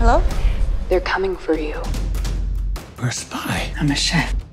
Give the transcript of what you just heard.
Hello? They're coming for you. You're a spy. I'm a chef.